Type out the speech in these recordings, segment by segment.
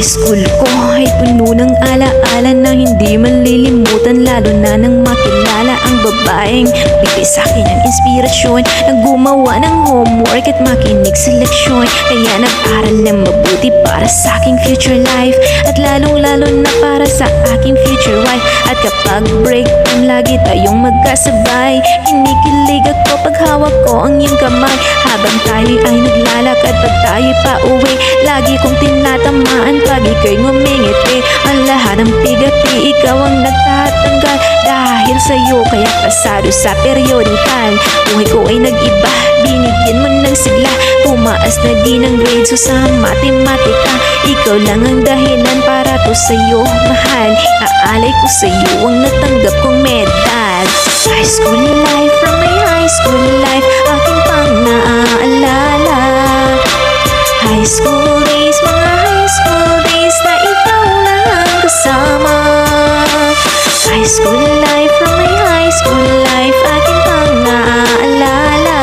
High school ko ay puno ng alaala na hindi malilimutan, lalo na nang makilala ang babaeng bigay sa'kin ng inspirasyon, na gumawa ng homework at makinig sa leksyon. Kaya nag-aral na mabuti para sa aking future life, at lalong-lalo na para sa aking future wife. At kapag break time, lagi tayong magkasabay. Kinikilig ako pag hawak ko ang iyong kamay, habang tayo ay naglalakad. Pag tayo pa uwi, lagi kong tinatamaan pag ikaw'y ngumingiti. Ang lahat ng bigati, ikaw ang nagtatanggal. Dahil sa'yo kaya pasado sa periodikal. Buhay ko ay nag-iba, binigyan mo ng sigla. Tumaas na din ang grades ko sa matematika. Ikaw lang ang dahilan para to sa'yo, mahal. Aalay ko sa'yo ang natanggap kong medal. High school life, from my high school life, aking pang naaalala. High school days, mga high school days na ikaw lang ang kasama. High school life, from my high school life, aking pang naaalala.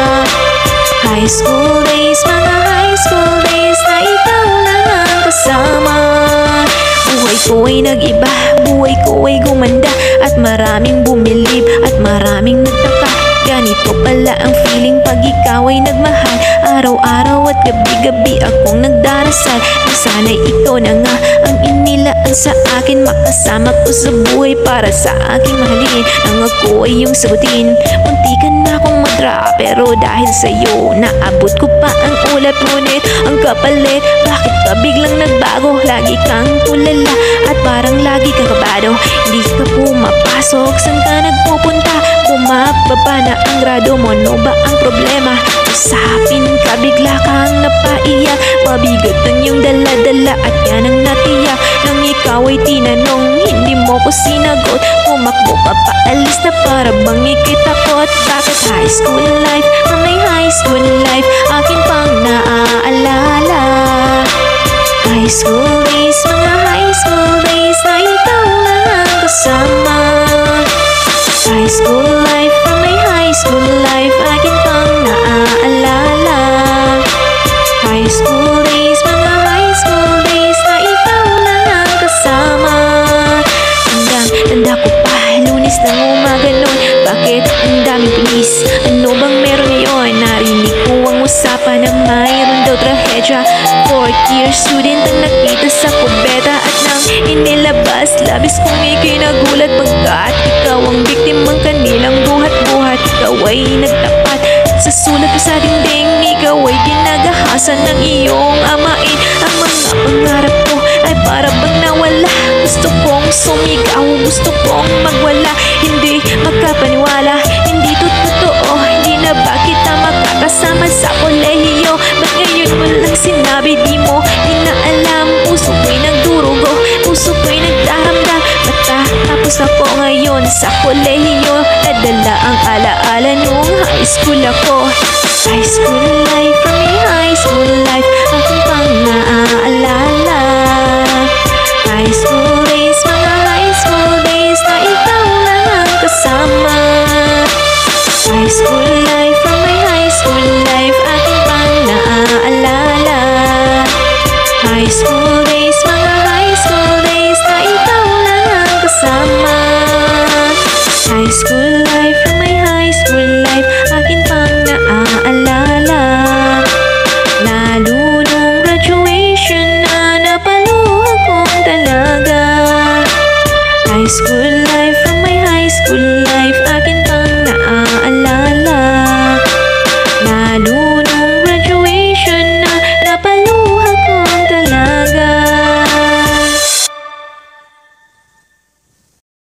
High school days, mga high school days na ikaw lang ang kasama. Buhay ko ay nag-iba, buhay ko ay gumanda, at maraming bumilib at maraming nagtaka. Ganito pala ang feeling pag ikaw ay nagmahal. Araw-araw at gabi-gabi akong nagdarasal na sana'y ikaw na nga ang inilaan sa akin. Makasama ko sa buhay para sa aking mahalin, nang ako ay iyong sagutin. Muntikan na akong mag-drop, pero dahil sa'yo naabot ko pa ang ulat. Ngunit ang kapalit, bakit ka biglang nagbago? Lagi kang tulala at parang lagi kang kabado. Hindi ka pumapasok, saan ka nagpupunta? Bumababa na ang grado mo, ano ba ang problema? Usapin ka, bigla kang napaiyak. Mabigat ang iyong dala-dala at yan ang natiyak. Nang ikaw ay tinanong, hindi mo ko sinagot. Pumakbo ka paalis na para bang ikitakot. Bakit high school life, from my high school life, akin pang naaalala. High school days, mga high school days na ikaw lang ang kasama. High school life, from my high school life, akin pang naaalala. High school days, mga high school days na ikaw lang ang kasama. Tanda ko pa, Lunes ng umaga nun. Bakit ang daming pulis? Ano bang meron ngayon? Narinig ko ang usapan na mayroon daw trahedya. Fourth year student ang nakita sa kubeta, at nang inilabas, labis kong ikinagulat. Pagkat ikaw ang biktimang kanilang buhat-buhat. Ikaw ay nagtapat sa sulat ko sa dingding. Ikaw ay ginagahasan ng iyong amain. Ang mga pangarap ko ay para bang nawala. Gusto kong sumigaw, gusto kong magwala. Hindi makapaniwala, hindi to totoo. Hindi na ba kita makakasama sa kolehiyo? Ba't ngayon mo lang sinabi? Di mo inaalam, puso ko'y nagdurugo, puso ko'y nagdaramdam. Matapos ako ngayon sa kolehiyo, nadala ang alaala nung high school ako. High school life, from my high school life,